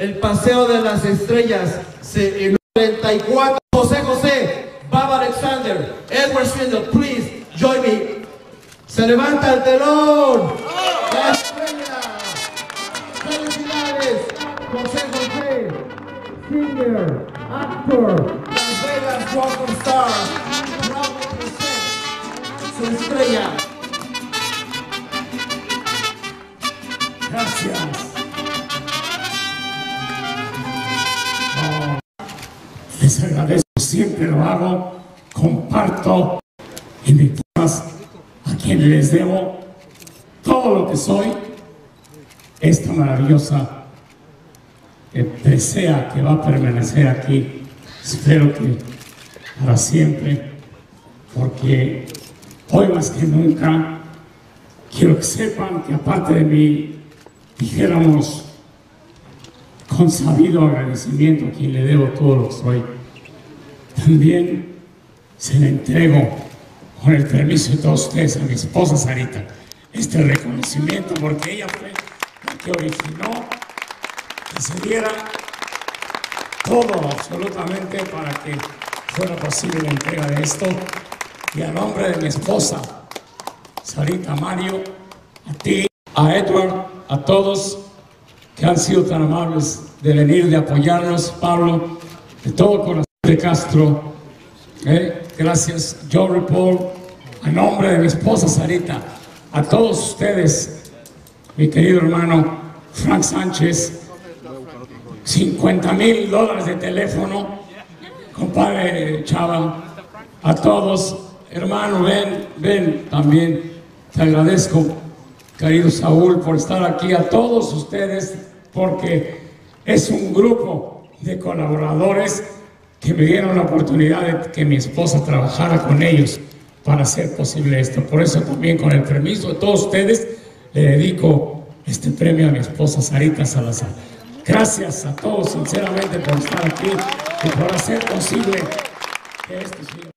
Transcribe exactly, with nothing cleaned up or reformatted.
el Paseo de las Estrellas. Se, el treinta y cuatro, José José, Baba Alexander, Edward Swindle, please join me. Se levanta el telón. La estrella. Felicidades, José José, singer, actor, Las Vegas Rock Star. Proudly presents su estrella. Gracias. Oh, les agradezco, siempre lo hago, comparto en mis temas a quienes les debo todo lo que soy. Esta maravillosa que presea que va a permanecer aquí, espero que para siempre, porque hoy más que nunca quiero que sepan que aparte de mí, dijéramos con sabido agradecimiento a quien le debo todo lo que soy, también se le entrego con el permiso de todos ustedes a mi esposa Sarita este reconocimiento, porque ella fue la que originó que se diera todo absolutamente para que fuera posible la entrega de esto. Y a nombre de mi esposa Sarita, Mario, a ti, a Edward, a todos que han sido tan amables de venir, de apoyarnos, Pablo, de todo corazón, de Castro, eh, gracias, John Ripoll, a nombre de mi esposa Sarita, a todos ustedes, mi querido hermano Frank Sánchez, cincuenta mil dólares de teléfono, compadre Chava, a todos, hermano, ven, ven, también te agradezco, querido Saúl, por estar aquí, a todos ustedes, porque es un grupo de colaboradores que me dieron la oportunidad de que mi esposa trabajara con ellos para hacer posible esto. Por eso también, con el permiso de todos ustedes, le dedico este premio a mi esposa Sarita Salazar. Gracias a todos, sinceramente, por estar aquí y por hacer posible que esto siga.